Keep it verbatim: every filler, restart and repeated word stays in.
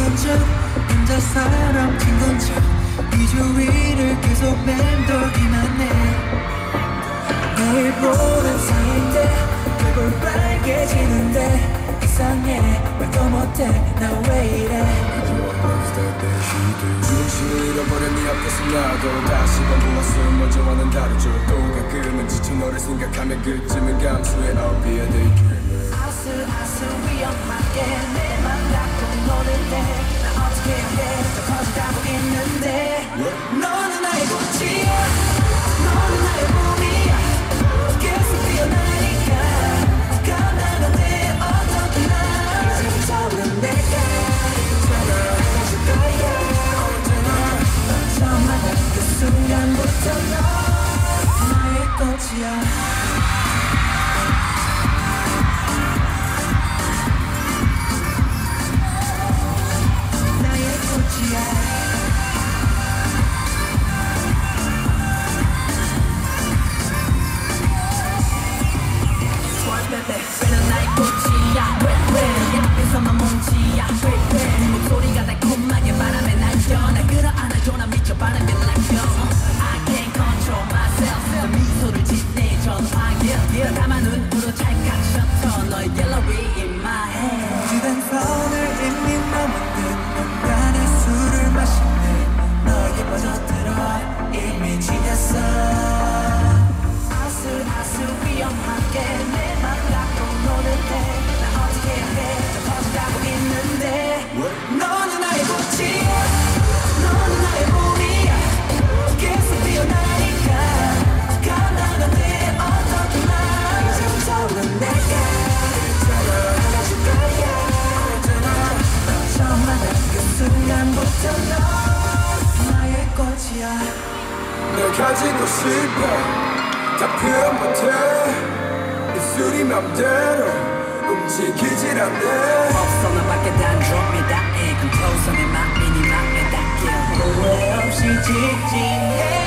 척 혼자 사람친 건척 이 주위를 계속 맴돌기만 해. 매일 보는 사이인데 얼굴 빨개지는데 이상해 말도 못해 나 왜 이래. 중심을 잃어버린 네 앞에서 나도 다시 반복했음 먼저와는 다르죠. 또 가끔은 지쳐 너를 생각하면 그쯤은 감수해 I'll be a daydreamer. 아슬아슬 위험하게 내 맘 갖고 노는데 나 어떻게 해야 돼 더 커져가고 있는데 너는 나의 꽃이야 너는 나의 봄이야 계속 피어나니까 가난 안돼 어떻게 나 이제부터는 내가 찾아줄 거야 언제나 처음 만난 그 순간부터 너 나의 꽃이야. 왜는 나의 꽃이야 왜왜 내 앞에서만 멈지야 왜왜 목소리가 달콤하게 바람에 날려 날 끌어안아줘 난 미쳐 바람에 날려 I can't control myself 내 미소를 짓네 전화길 난 다만 눈으로 찰칵 셔터 너의 갤러리 in my head 휴대폰을 이미 넘은 듯 뭔가의 술을 마시네 너에게 빠져들어 이미 지냈어 아슬아슬 위험하게 내 맘 갖고 노는데 나 어떻게 해야 돼 더 커져가고 있는데 너는 나의 꽃이야 너는 나의 봄이야 계속 피어나니까 가난 안돼 어떻게 나 이제부터는 내가 안아줄 거야 언제나 처음 만난 그 순간부터 너 나의 꽃이야. 널 가지고 싶어 다 표현 못해 입술이 맘대로 움직이질 않네 없어 나밖에 단 drop me that 애 Come closer 내 맘이 네 맘에 닿길 후회 없이 직진해